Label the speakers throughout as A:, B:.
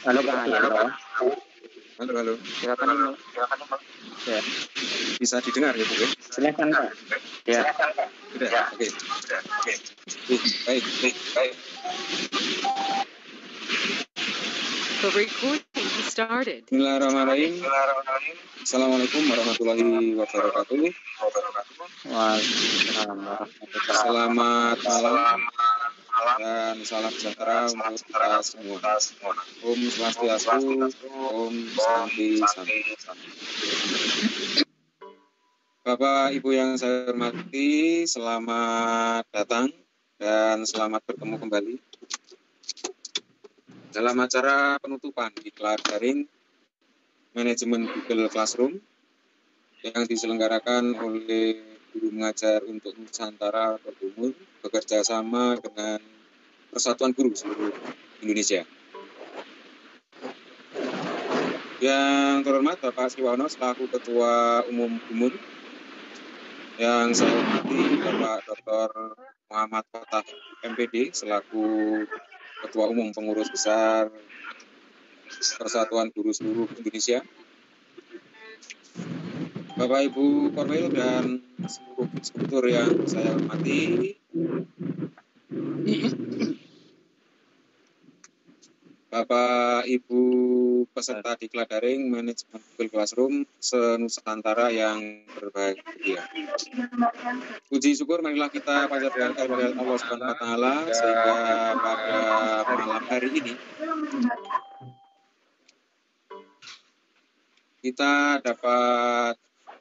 A: Halo Kak Hendro.
B: Halo.
A: Silakan Ibu. Ya,
B: Bisa didengar ya Bu?
A: silakan Pak. Ya.
B: Sudah. Oke. Baik.
C: The recording started.
B: Bismillahirrahmanirrahim. Assalamualaikum warahmatullahi wabarakatuh.
A: Waalaikumsalam warahmatullahi
B: Selamat malam dan salam sejahtera untuk kita semua. Om Swastiastu, Om Santi Santi. Bapak Ibu yang saya hormati, selamat datang dan selamat bertemu kembali dalam acara penutupan iklan daring manajemen Google Classroom yang diselenggarakan oleh Guru Mengajar untuk Nusantara Bergumul bekerja sama dengan Persatuan Guru seluruh Indonesia. Yang terhormat Bapak Sriwono selaku Ketua Umum Gumul, yang saya hormati Bapak Dr. Muhammad Fatah MPD selaku Ketua Umum Pengurus Besar Persatuan Guru seluruh Indonesia, Bapak Ibu Korwil dan seluruh eksekutor yang saya hormati, Bapak Ibu peserta diklat daring manajemen Google Classroom se-Nusantara yang berbahagia. Puji syukur marilah kita panjatkan kepada Allah Subhanahu wa taala sehingga pada malam hari ini kita dapat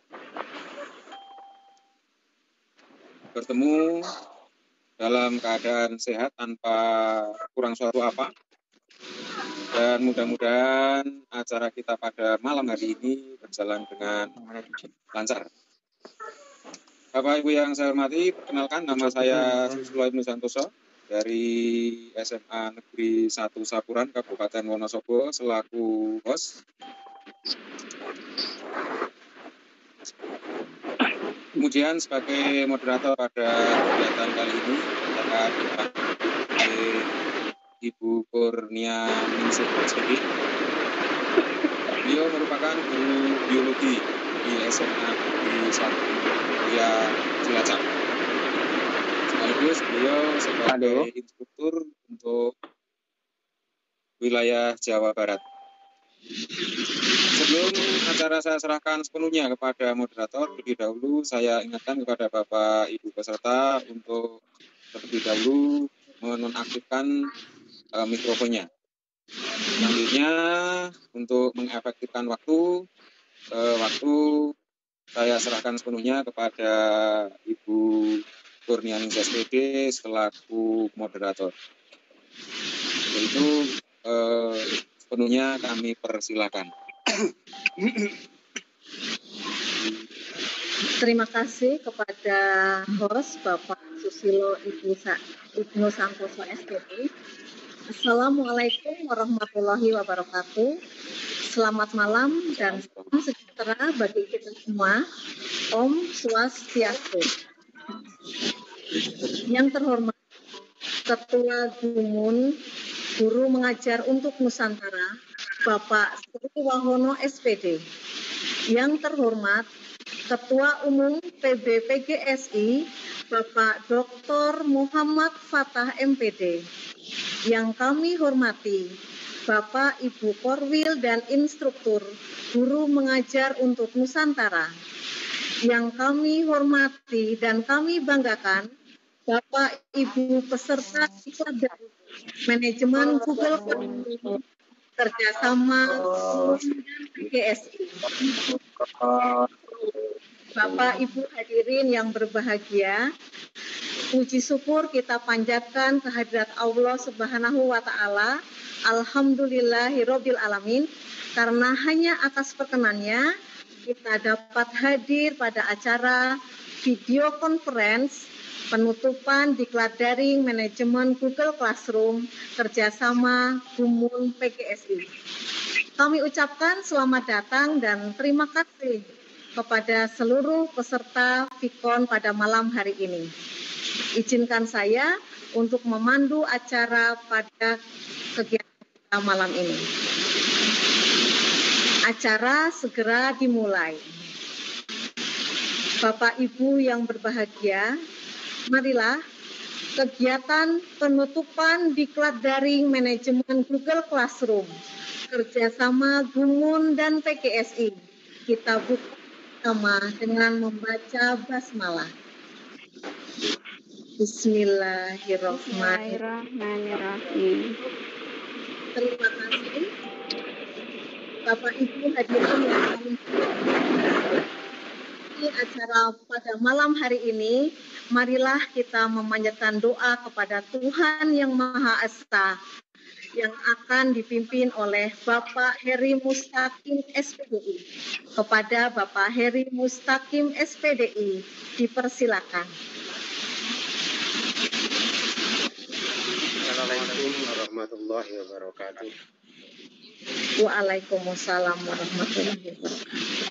B: bertemu dalam keadaan sehat tanpa kurang suatu apa. Dan mudah-mudahan acara kita pada malam hari ini berjalan dengan lancar. Bapak Ibu yang saya hormati, perkenalkan nama saya Susilo Ibnu Santoso dari SMA Negeri 1 Sapuran, Kabupaten Wonosobo selaku host. Kemudian sebagai moderator pada kegiatan kali ini akan dipandu Ibu Kurnia Ningsih SPD. Beliau merupakan guru biologi di SMA Negeri 1 Kuliah Cilacap. Sekaligus beliau sebagai instruktur untuk wilayah Jawa Barat. Sebelum acara saya serahkan sepenuhnya kepada moderator, terlebih dahulu saya ingatkan kepada Bapak Ibu peserta untuk terlebih dahulu menonaktifkan mikrofonnya. Selanjutnya untuk mengefektifkan waktu saya serahkan sepenuhnya kepada Ibu Kurnia Ningsih SPD selaku moderator. Yaitu sepenuhnya kami persilakan.
D: Terima kasih kepada host Bapak Susilo Ibnu Santoso SPD. Assalamualaikum warahmatullahi wabarakatuh. Selamat malam dan salam sejahtera bagi kita semua. Om Swastiastu. Yang terhormat Ketua Gumul Guru Mengajar untuk Nusantara, Bapak Sriwono SPD. Yang terhormat Ketua Umum PBPGSI, Bapak Dr. Muhammad Fatah MPD. Yang kami hormati Bapak Ibu Korwil dan Instruktur Guru Mengajar untuk Nusantara. Yang kami hormati dan kami banggakan Bapak Ibu peserta diklat daring manajemen Google Classroom kerjasama dan PGSI. Bapak Ibu hadirin yang berbahagia, puji syukur kita panjatkan kehadirat Allah Subhanahu wa taala. Alhamdulillahirabbil alamin, karena hanya atas perkenannya kita dapat hadir pada acara video conference penutupan diklat daring manajemen Google Classroom kerjasama Gumul PGSI. Kami ucapkan selamat datang dan terima kasih kepada seluruh peserta VCON pada malam hari ini. Izinkan saya untuk memandu acara pada kegiatan malam ini. Acara segera dimulai. Bapak Ibu yang berbahagia, marilah kegiatan penutupan diklat daring manajemen Google Classroom kerjasama Gumun dan PGSI kita buka sama dengan membaca basmalah. Bismillahirrahmanirrahim. Terima kasih Bapak Ibu hadirin yang kami hormati. Acara pada malam hari ini, marilah kita memanjatkan doa kepada Tuhan Yang Maha Esa yang akan dipimpin oleh Bapak Heri Mustaqim SPDI. Kepada Bapak Heri Mustaqim SPDI, dipersilakan.
E: Assalamualaikum warahmatullahi wabarakatuh.
D: Waalaikumsalam warahmatullahi wabarakatuh.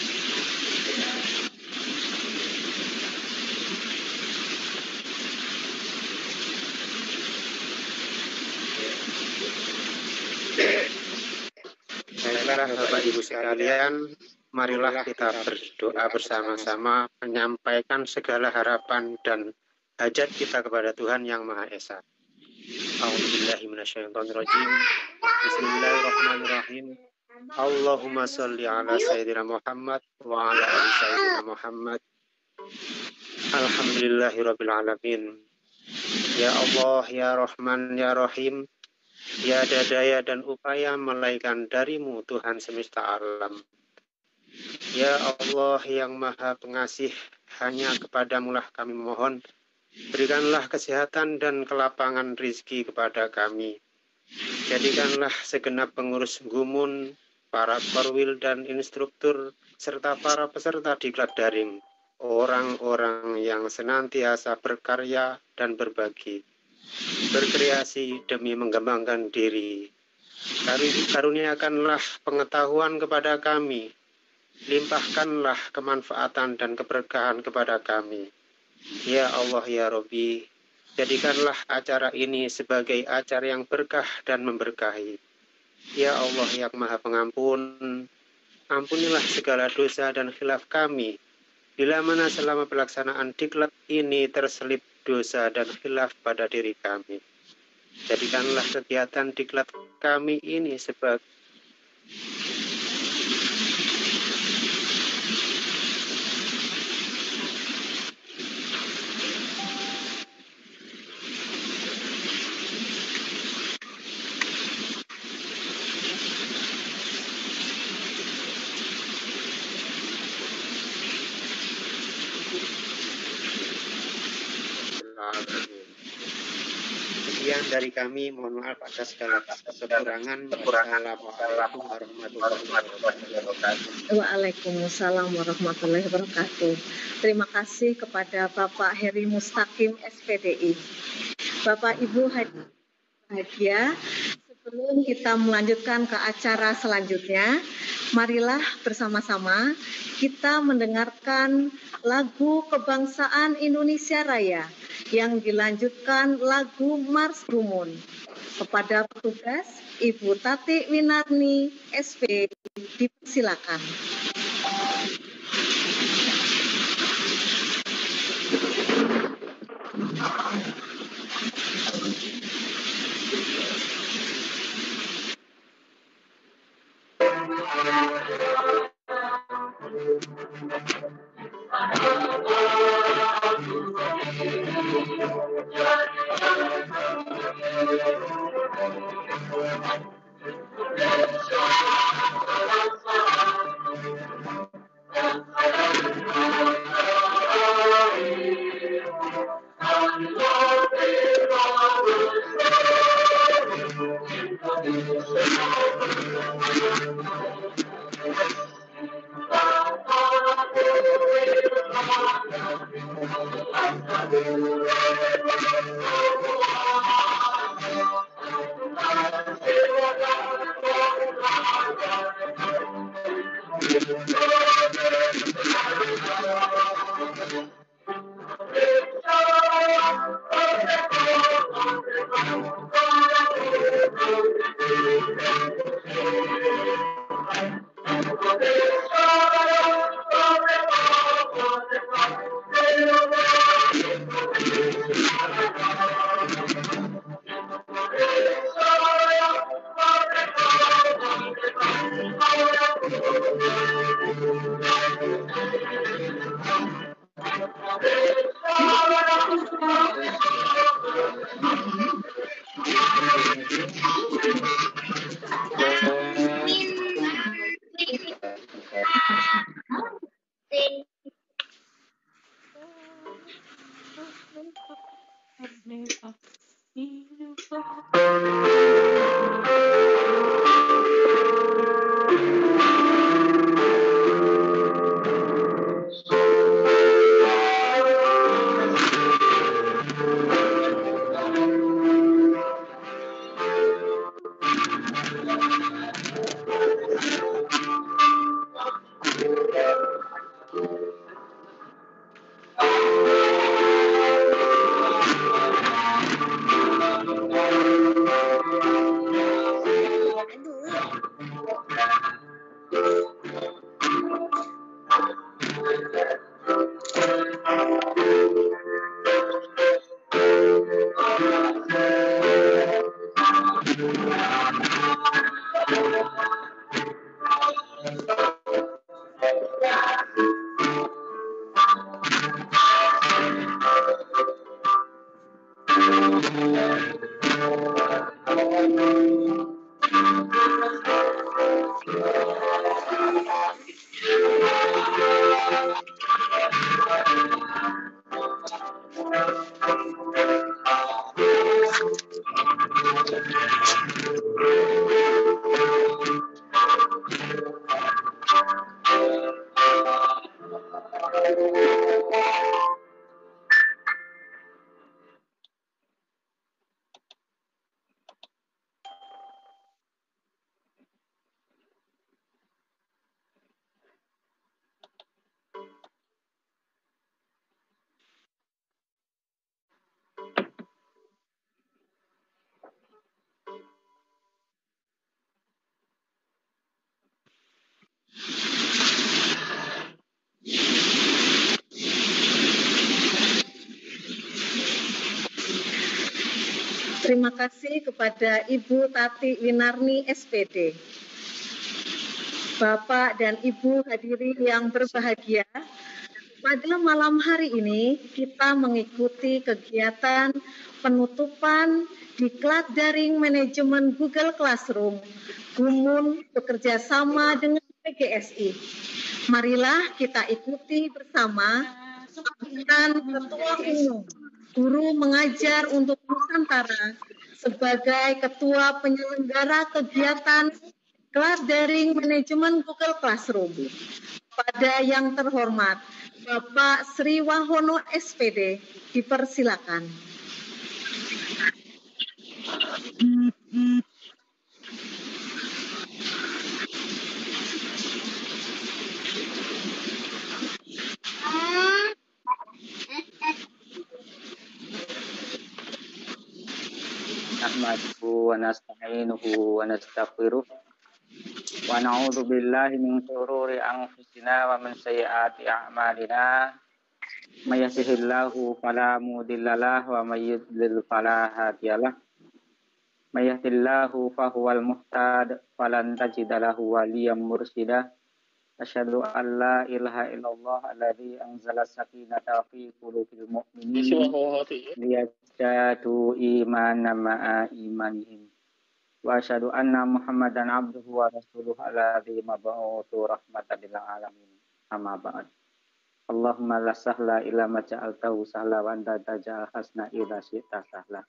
E: Baiklah Bapak Ibu sekalian, marilah kita berdoa bersama-sama menyampaikan segala harapan dan hajat kita kepada Tuhan Yang Maha Esa. A'udzubillahi minasyaitonirrajim. Bismillahirrahmanirrahim. Allahumma sholli ala sayyidina Muhammad wa ala ali sayyidina Muhammad. Alhamdulillahirabbil alamin. Ya Allah, ya Rahman, ya Rahim. Tiada daya dan upaya melainkan darimu Tuhan semesta alam. Ya Allah yang maha pengasih, hanya kepadamulah kami mohon. Berikanlah kesehatan dan kelapangan rizki kepada kami. Jadikanlah segenap pengurus Gumun, para korwil dan instruktur, serta para peserta diklat daring, orang-orang yang senantiasa berkarya dan berbagi, berkreasi demi mengembangkan diri. Karuniakanlah pengetahuan kepada kami, limpahkanlah kemanfaatan dan keberkahan kepada kami. Ya Allah ya Robbi, jadikanlah acara ini sebagai acara yang berkah dan memberkahi. Ya Allah yang maha pengampun, ampunilah segala dosa dan khilaf kami, bila mana selama pelaksanaan diklat ini terselip dosa dan khilaf pada diri kami. Jadikanlah kegiatan diklat kami ini sebagai sekian dari kami, mohon maaf atas segala kekurangan. Wassalamualaikum warahmatullahi wabarakatuh.
D: Waalaikumsalam warahmatullahi wabarakatuh. Terima kasih kepada Bapak Heri Mustaqim SPDI. Bapak Ibu bahagia, sebelum kita melanjutkan ke acara selanjutnya, marilah bersama-sama kita mendengarkan lagu Kebangsaan Indonesia Raya yang dilanjutkan lagu Mars Gumun. Kepada petugas, Ibu Tati Winarni SP, dipersilakan. Terima kasih kepada Ibu Tati Winarni SPD. Bapak dan Ibu hadirin yang berbahagia, pada malam hari ini kita mengikuti kegiatan penutupan Diklat Daring Manajemen Google Classroom, Gumun bekerja sama dengan PGSI. Marilah kita ikuti bersama sambutan Ketua Umum Guru Mengajar untuk Nusantara sebagai Ketua Penyelenggara Kegiatan Kelas Daring Manajemen Google Classroom. Pada yang terhormat Bapak Sri Wahono SPD, dipersilakan.
A: Nahmaduhu wa nasta'inuhu wa nastaghfiruh wa na'udzu billahi min shururi anfusina wa min sayyiati a'malina. May yahdihillahu fala mudhillalah wa may yudlil fala hadiyalah. May yahdihillahu fahuwal muhtad falan tajida lahu waliyyan mursyida. Asyhadu an la ilaha illallah alladzi anzala sakinata fi qulubil mu'minin liyazdadu imanan ma'a imanihim. Wa asyhadu anna Muhammadan abduhu wa rasuluhu alladzi mab'utsu rahmatan lil alamin. Amma ba'd. Allahumma la sahla illa ma ja'altahu sahla wa anta taj'al hasna idza syi'ta sahla.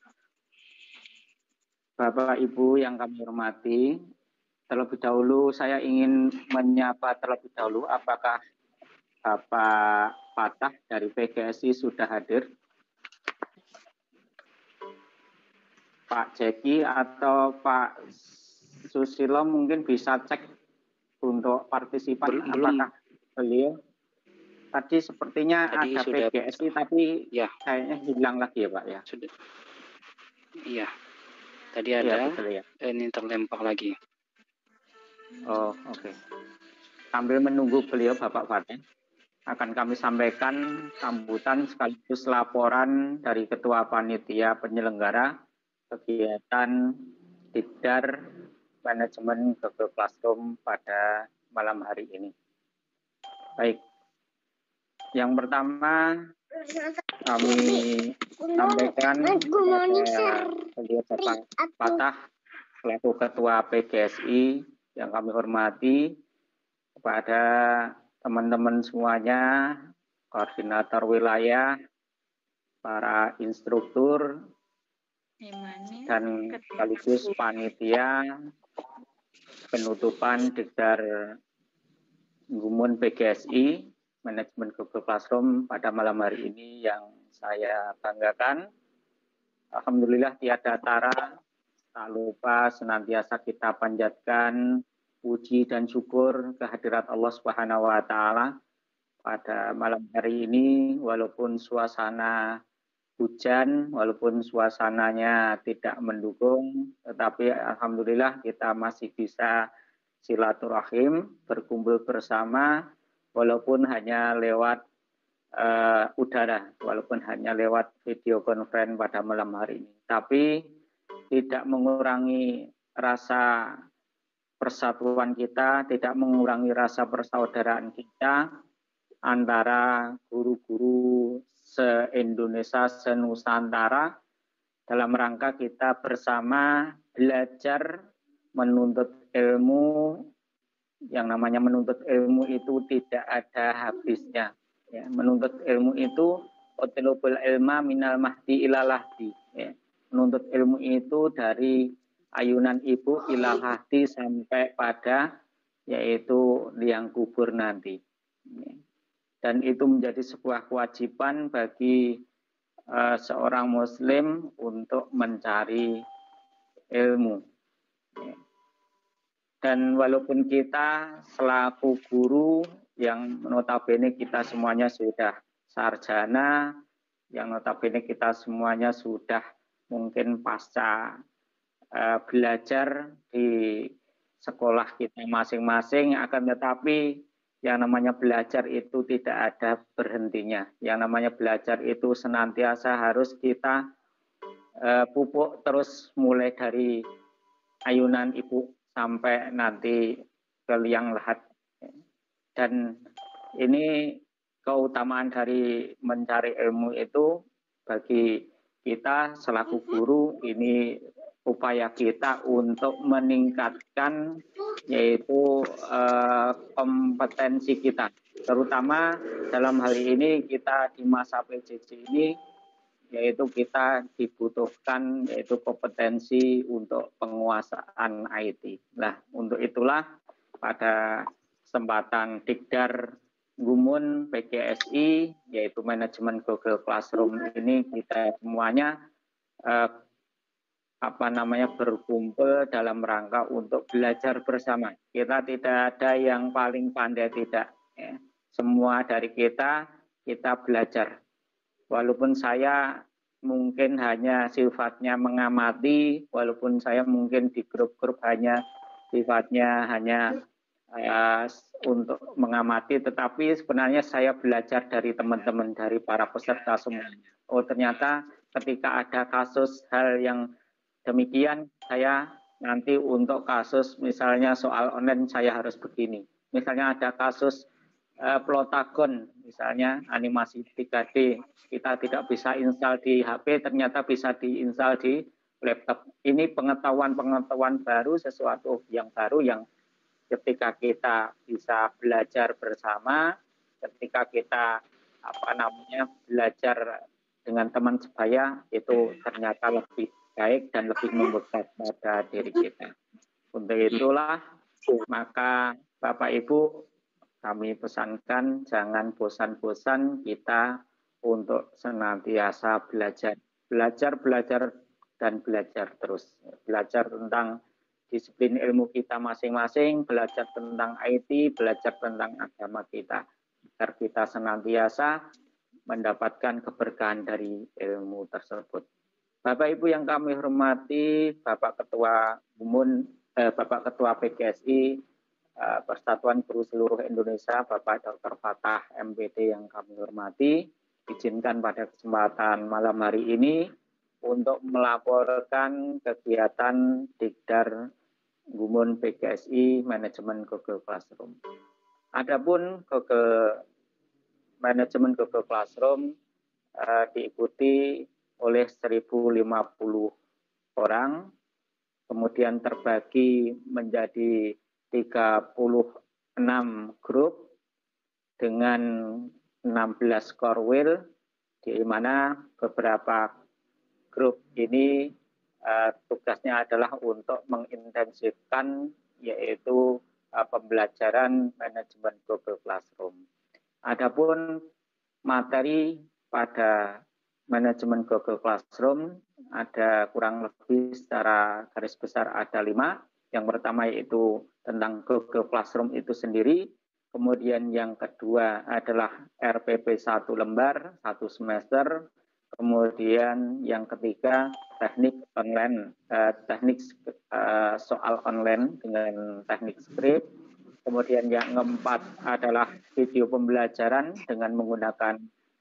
A: Bapak Ibu yang kami hormati, terlebih dahulu saya ingin menyapa terlebih dahulu apakah Bapak Fatah dari PGSI sudah hadir? Pak Jeki atau Pak Susilo mungkin bisa cek untuk partisipan apakah beliau tadi sepertinya
E: Tadi
A: ada
E: sudah,
A: PGSI tapi
E: ya,
A: kayaknya hilang lagi ya Pak ya.
E: sudah. Iya, tadi
A: Iya,
E: ada,
A: betul ya.
E: ini terlempar lagi.
A: Oh, oke. Sambil menunggu beliau Bapak Fatah, akan kami sampaikan sambutan sekaligus laporan dari Ketua Panitia Penyelenggara kegiatan Dikdar Manajemen Google Classroom pada malam hari ini. Baik, yang pertama kami sampaikan kepada beliau Bapak Fatah selaku Ketua PGSI yang kami hormati, kepada teman-teman semuanya, koordinator wilayah, para instruktur, dan sekaligus panitia penutupan Dikdar Gumun PGSI Manajemen Google Classroom pada malam hari ini yang saya banggakan. Alhamdulillah tiada tara tak lupa senantiasa kita panjatkan puji dan syukur kehadirat Allah Subhanahu wa taala pada malam hari ini, walaupun suasana hujan, walaupun suasananya tidak mendukung, tetapi alhamdulillah kita masih bisa silaturahim, berkumpul bersama, walaupun hanya lewat udara, walaupun hanya lewat video conference pada malam hari ini. Tapi tidak mengurangi rasa persatuan kita, tidak mengurangi rasa persaudaraan kita antara guru-guru se-Indonesia, se-Nusantara dalam rangka kita bersama belajar menuntut ilmu. Yang namanya menuntut ilmu itu tidak ada habisnya. Ya, menuntut ilmu itu utlubul ilma minal mahdi ilal lahdi. Ya. Menuntut ilmu itu dari ayunan ibu ilal lahdi sampai pada yaitu liang kubur nanti. Ya. Dan itu menjadi sebuah kewajiban bagi seorang muslim untuk mencari ilmu. Ya. Dan walaupun kita selaku guru yang notabene kita semuanya sudah sarjana, yang notabene kita semuanya sudah mungkin pasca belajar di sekolah kita masing-masing, akan tetapi yang namanya belajar itu tidak ada berhentinya. Yang namanya belajar itu senantiasa harus kita pupuk terus mulai dari ayunan ibu sampai nanti ke liang lahat. Dan ini keutamaan dari mencari ilmu itu bagi kita selaku guru, ini upaya kita untuk meningkatkan yaitu kompetensi kita. Terutama dalam hal ini kita di masa PJJ ini yaitu kita dibutuhkan yaitu kompetensi untuk penguasaan IT. Nah, untuk itulah pada kesempatan Dikdar Gumun PGSI yaitu manajemen Google Classroom ini kita semuanya berkumpul dalam rangka untuk belajar bersama. Kita tidak ada yang paling pandai, tidak. Ya. Semua dari kita belajar. Walaupun saya mungkin hanya sifatnya mengamati, walaupun saya mungkin di grup-grup hanya sifatnya hanya untuk mengamati, tetapi sebenarnya saya belajar dari teman-teman, dari para peserta semuanya. Oh, ternyata ketika ada kasus hal yang demikian, saya nanti untuk kasus misalnya soal online saya harus begini. Misalnya ada kasus Plotagon, misalnya animasi 3D, kita tidak bisa install di HP, ternyata bisa diinstal di laptop. Ini pengetahuan-pengetahuan baru, sesuatu yang baru yang ketika kita bisa belajar bersama, ketika kita belajar dengan teman sebaya, itu ternyata lebih baik dan lebih membekas pada diri kita. Untuk itulah, maka Bapak Ibu, kami pesankan jangan bosan-bosan kita untuk senantiasa belajar dan belajar terus. Belajar tentang disiplin ilmu kita masing-masing, belajar tentang IT, belajar tentang agama kita, agar kita senantiasa mendapatkan keberkahan dari ilmu tersebut. Bapak Ibu yang kami hormati, Bapak Ketua Bapak Ketua PGSI, Persatuan Guru Seluruh Indonesia, Bapak Dr. Fatah MPD yang kami hormati, izinkan pada kesempatan malam hari ini untuk melaporkan kegiatan Dikdar Gumun PGSI Manajemen Google Classroom. Adapun Manajemen Google Classroom diikuti oleh 1.050 orang, kemudian terbagi menjadi 36 grup dengan 16 core wheel, di mana beberapa grup ini tugasnya adalah untuk mengintensifkan yaitu pembelajaran manajemen Google Classroom. Adapun materi pada manajemen Google Classroom ada kurang lebih secara garis besar ada 5. Yang pertama yaitu tentang Google Classroom itu sendiri. Kemudian yang kedua adalah RPP 1 lembar, 1 semester. Kemudian yang ketiga teknik online, soal online dengan teknik script. Kemudian yang keempat adalah video pembelajaran dengan menggunakan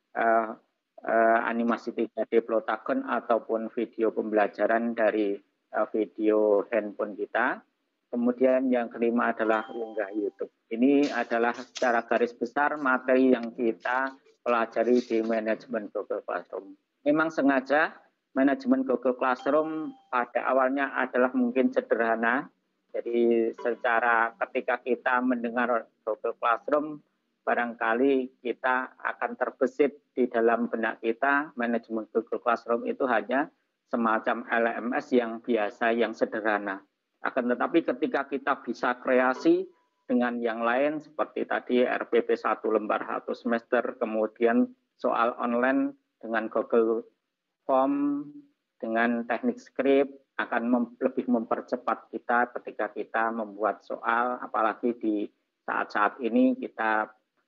A: animasi 3D Plotagon ataupun video pembelajaran dari video handphone kita. Kemudian yang kelima adalah unggah YouTube. Ini adalah secara garis besar materi yang kita pelajari di manajemen Google Classroom. Memang sengaja manajemen Google Classroom pada awalnya adalah mungkin sederhana. Jadi secara ketika kita mendengar Google Classroom, barangkali kita akan terbesit di dalam benak kita manajemen Google Classroom itu hanya semacam LMS yang biasa, yang sederhana. Akan tetapi ketika kita bisa kreasi dengan yang lain seperti tadi RPP 1 lembar 1 semester, kemudian soal online dengan Google Form, dengan teknik script, akan lebih mempercepat kita ketika kita membuat soal, apalagi di saat-saat ini kita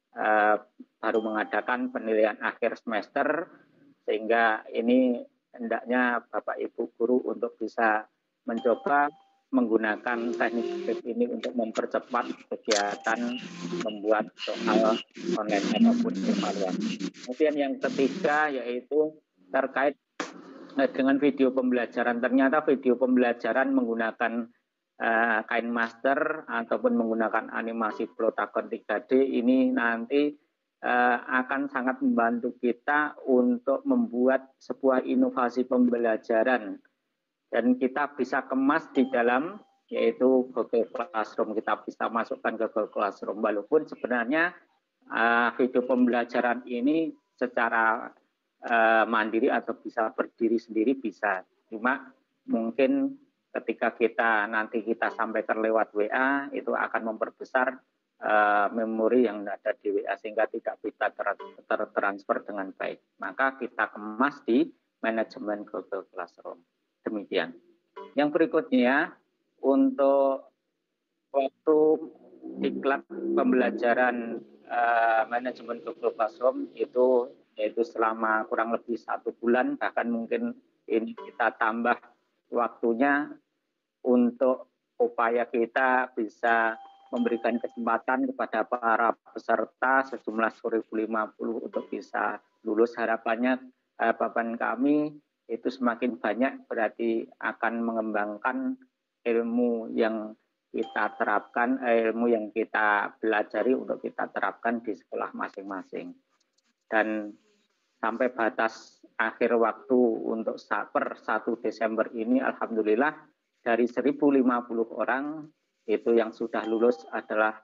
A: baru mengadakan penilaian akhir semester, sehingga ini hendaknya Bapak Ibu Guru untuk bisa mencoba menggunakan teknik script ini untuk mempercepat kegiatan membuat soal online ataupun evaluasi. Kemudian yang ketiga yaitu terkait dengan video pembelajaran. Ternyata video pembelajaran menggunakan kain master ataupun menggunakan animasi Plotagon 3D ini nanti akan sangat membantu kita untuk membuat sebuah inovasi pembelajaran. Dan kita bisa kemas di dalam yaitu Google Classroom. Kita bisa masukkan ke Google Classroom. Walaupun sebenarnya video pembelajaran ini secara mandiri atau bisa berdiri sendiri bisa. Cuma mungkin ketika nanti kita sampaikan lewat WA itu akan memperbesar memori yang ada di WA sehingga tidak bisa tertransfer dengan baik. Maka kita kemas di manajemen Google Classroom. Demikian. Yang berikutnya untuk waktu diklat pembelajaran manajemen Google Classroom itu yaitu selama kurang lebih 1 bulan, bahkan mungkin ini kita tambah waktunya untuk upaya kita bisa memberikan kesempatan kepada para peserta sejumlah 1.050 untuk bisa lulus. Harapannya kami itu semakin banyak berarti akan mengembangkan ilmu yang kita terapkan, ilmu yang kita pelajari untuk kita terapkan di sekolah masing-masing. Dan sampai batas akhir waktu untuk per 1 Desember ini, alhamdulillah dari 1.050 orang itu yang sudah lulus adalah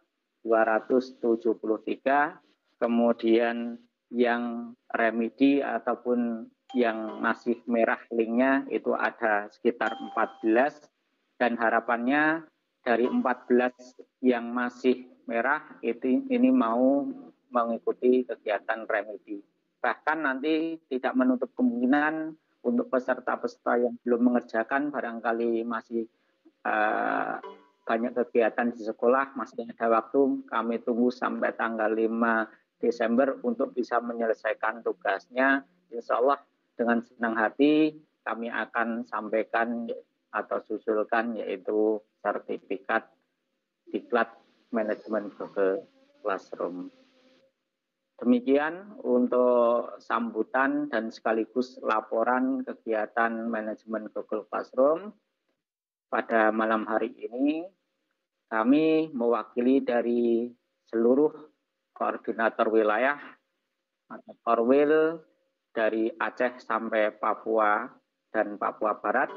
A: 273, kemudian yang remedi ataupun yang masih merah linknya itu ada sekitar 14, dan harapannya dari 14 yang masih merah ini mau mengikuti kegiatan remedi. Bahkan nanti tidak menutup kemungkinan untuk peserta-peserta yang belum mengerjakan, barangkali masih banyak kegiatan di sekolah, masih ada waktu, kami tunggu sampai tanggal 5 Desember untuk bisa menyelesaikan tugasnya. Insya Allah dengan senang hati kami akan sampaikan atau susulkan yaitu sertifikat diklat manajemen Google Classroom. Demikian untuk sambutan dan sekaligus laporan kegiatan manajemen Google Classroom. Pada malam hari ini kami mewakili dari seluruh koordinator wilayah atau Korwil dari Aceh sampai Papua dan Papua Barat,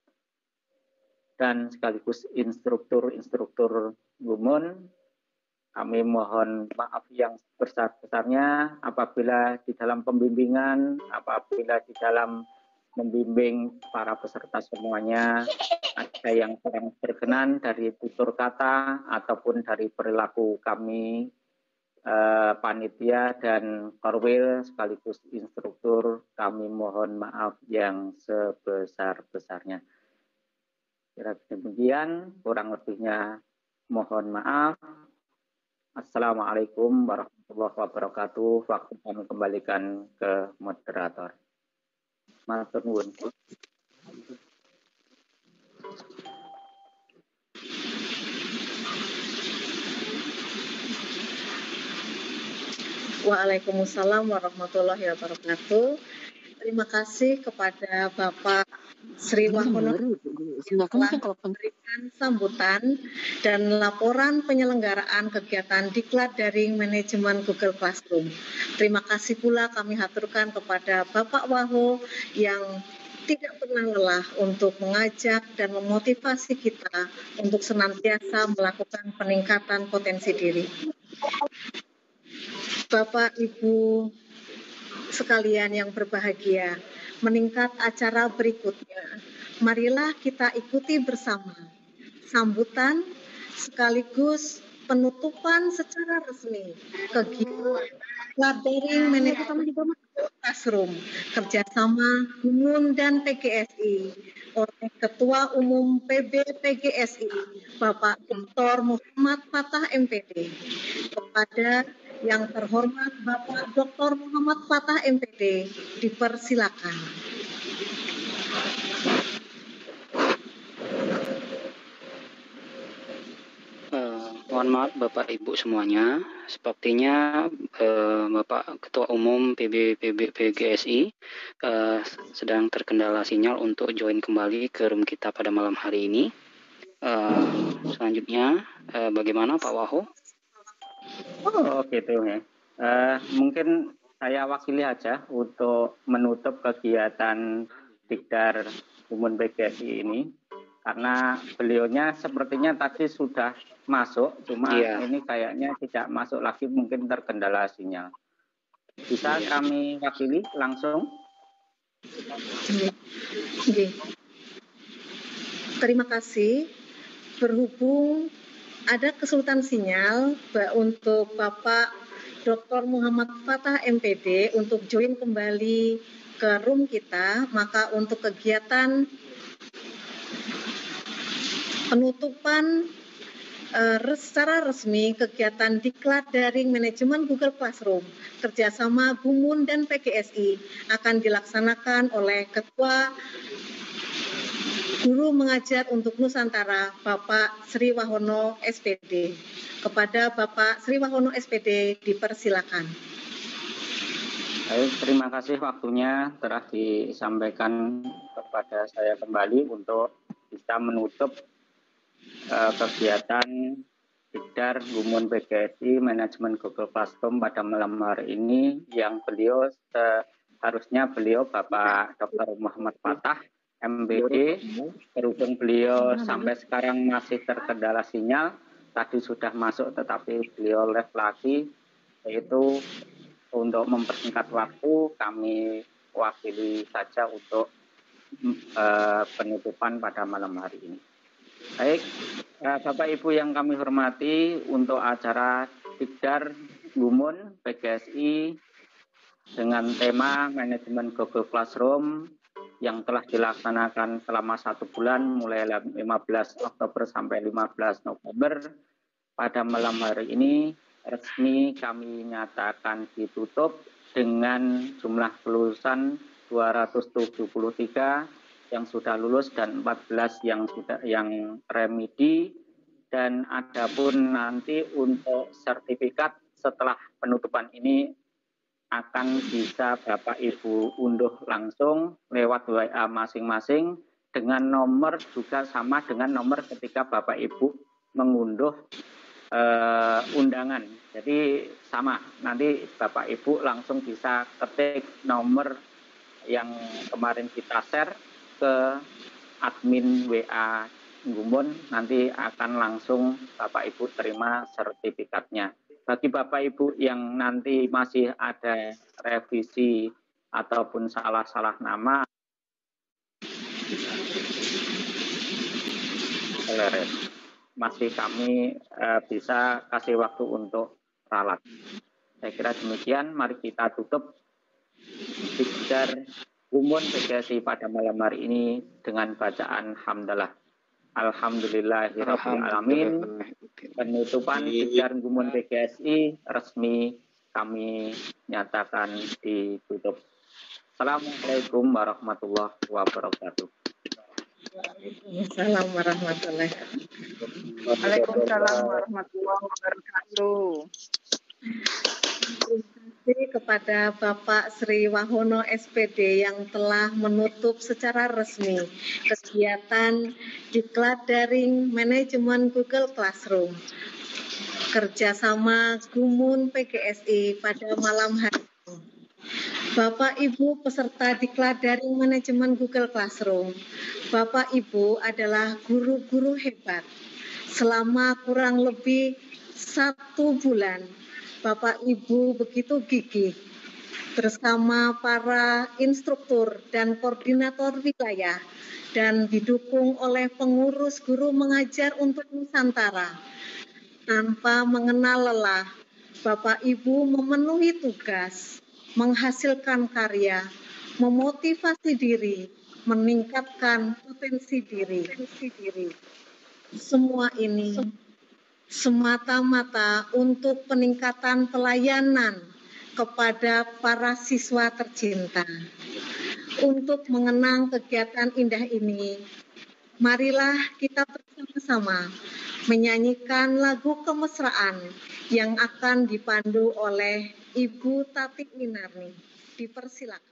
A: dan sekaligus instruktur Gumun. Kami mohon maaf yang besar-besarnya apabila di dalam pembimbingan, apabila di dalam membimbing para peserta semuanya ada yang kurang berkenan dari tutur kata ataupun dari perilaku kami panitia dan korwil sekaligus instruktur, kami mohon maaf yang sebesar-besarnya. Kira demikian, kurang lebihnya mohon maaf. Assalamualaikum warahmatullahi wabarakatuh. Waktu kami kembalikan ke moderator. Matur nuwun.
D: Waalaikumsalam warahmatullahi wabarakatuh. Terima kasih kepada Bapak Sri Wahono telah memberikan sambutan dan laporan penyelenggaraan kegiatan Diklat Daring Manajemen Google Classroom. Terima kasih pula kami haturkan kepada Bapak Waho yang tidak pernah lelah untuk mengajak dan memotivasi kita untuk senantiasa melakukan peningkatan potensi diri. Bapak Ibu sekalian yang berbahagia, meningkat acara berikutnya. Marilah kita ikuti bersama sambutan sekaligus penutupan secara resmi kegiatan Daring Manajemen Classroom kerjasama Gumun dan PGSI oleh Ketua Umum PB PGSI Bapak Dr. Muhammad Fatah MPD. Kepada yang terhormat Bapak Dr. Muhammad Fatah MPD, dipersilakan.
F: Mohon maaf Bapak Ibu semuanya, sepertinya Bapak Ketua Umum PGSI sedang terkendala sinyal untuk join kembali ke room kita pada malam hari ini. Selanjutnya, bagaimana Pak Waho?
A: Oh gitu ya. Mungkin saya wakili aja untuk menutup kegiatan Dikdar Gumun PGSI ini, karena beliaunya sepertinya tadi sudah masuk, cuma ini kayaknya tidak masuk lagi, mungkin terkendala sinyal. Bisa kami wakili langsung?
D: Terima kasih. Berhubung ada kesulitan sinyal untuk Bapak Dr. Muhammad Fatah MPD untuk join kembali ke room kita, maka untuk kegiatan penutupan secara resmi kegiatan Diklat Daring Manajemen Google Classroom kerjasama Gumun dan PGSI akan dilaksanakan oleh Ketua Guru Mengajar untuk Nusantara Bapak Sri Wahono SPD. Kepada Bapak Sri Wahono SPD dipersilakan.
A: Baik, terima kasih waktunya telah disampaikan kepada saya kembali untuk bisa menutup kegiatan Dikdar Gumun PGSI Manajemen Google Classroom pada malam hari ini, yang harusnya beliau Bapak Dr. Muhammad Fatah MPD, berhubung beliau sampai sekarang masih terkendala sinyal, tadi sudah masuk tetapi beliau live lagi, yaitu untuk mempersingkat waktu kami wakili saja untuk penutupan pada malam hari ini. Baik, Bapak Ibu yang kami hormati, untuk acara Dikdar Gumun PGSI dengan tema Manajemen Google Classroom yang telah dilaksanakan selama 1 bulan mulai 15 Oktober sampai 15 November, pada malam hari ini resmi kami nyatakan ditutup dengan jumlah kelulusan 273 yang sudah lulus dan 14 yang remedi, dan adapun nanti untuk sertifikat setelah penutupan ini akan bisa Bapak Ibu unduh langsung lewat WA masing-masing dengan nomor juga sama dengan nomor ketika Bapak Ibu mengunduh undangan. Jadi sama, nanti Bapak Ibu langsung bisa ketik nomor yang kemarin kita share ke admin WA Gumun, nanti akan langsung Bapak Ibu terima sertifikatnya. Bagi Bapak Ibu yang nanti masih ada revisi ataupun salah-salah nama, masih kami bisa kasih waktu untuk ralat. Saya kira demikian. Mari kita tutup Bikjar Gumun PGSI pada malam hari ini dengan bacaan hamdalah. Alhamdulillahirabbil alamin. Penutupan Bikjar Gumun PGSI resmi kami nyatakan ditutup. Assalamualaikum warahmatullahi wabarakatuh.
D: Waalaikumsalam warahmatullahi wabarakatuh.
G: Waalaikumsalam warahmatullahi wabarakatuh.
D: Terima kasih kepada Bapak Sri Wahono SPD yang telah menutup secara resmi kegiatan Diklat Daring Manajemen Google Classroom kerjasama Gumun PGSI pada malam hari ini. Bapak Ibu peserta Diklat Daring Manajemen Google Classroom, Bapak Ibu adalah guru-guru hebat. Selama kurang lebih 1 bulan, Bapak Ibu begitu gigih bersama para instruktur dan koordinator wilayah dan didukung oleh pengurus guru mengajar untuk Nusantara. Tanpa mengenal lelah, Bapak Ibu memenuhi tugas, menghasilkan karya, memotivasi diri, meningkatkan potensi diri. Semua ini semata-mata untuk peningkatan pelayanan kepada para siswa tercinta. Untuk mengenang kegiatan indah ini, marilah kita bersama-sama menyanyikan lagu kemesraan yang akan dipandu oleh Ibu Tati Winarni. Dipersilakan.